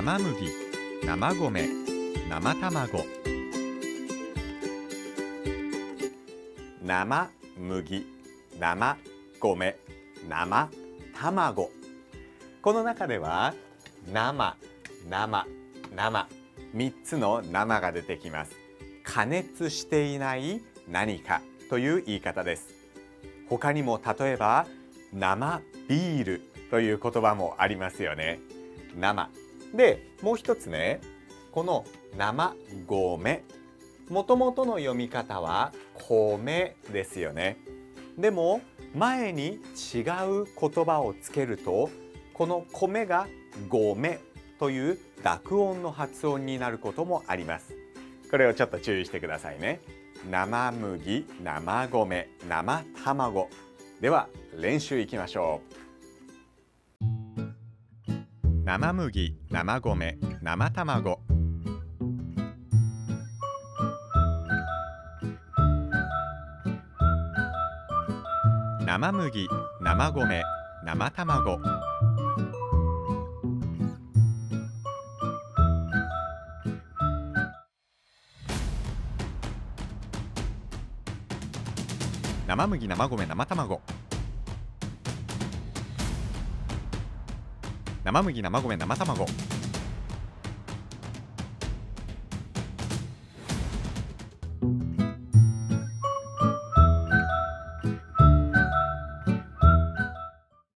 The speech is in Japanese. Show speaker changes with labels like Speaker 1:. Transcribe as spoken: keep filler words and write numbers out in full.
Speaker 1: 生麦、生米、生卵。生麦、生米、生卵。この中では生、生、生、みっつの生が出てきます。加熱していない何かという言い方です。他にも例えば生ビールという言葉もありますよね。生で、もう一つね、この生米、もともとの読み方は米ですよね。でも前に違う言葉をつけると、この米が米という濁音の発音になることもあります。これをちょっと注意してくださいね。生麦、生米、生卵。では練習いきましょう。生麦、生米、生卵。生麦、生米、生卵。生麦、生米、生卵。生麦、生米、生卵。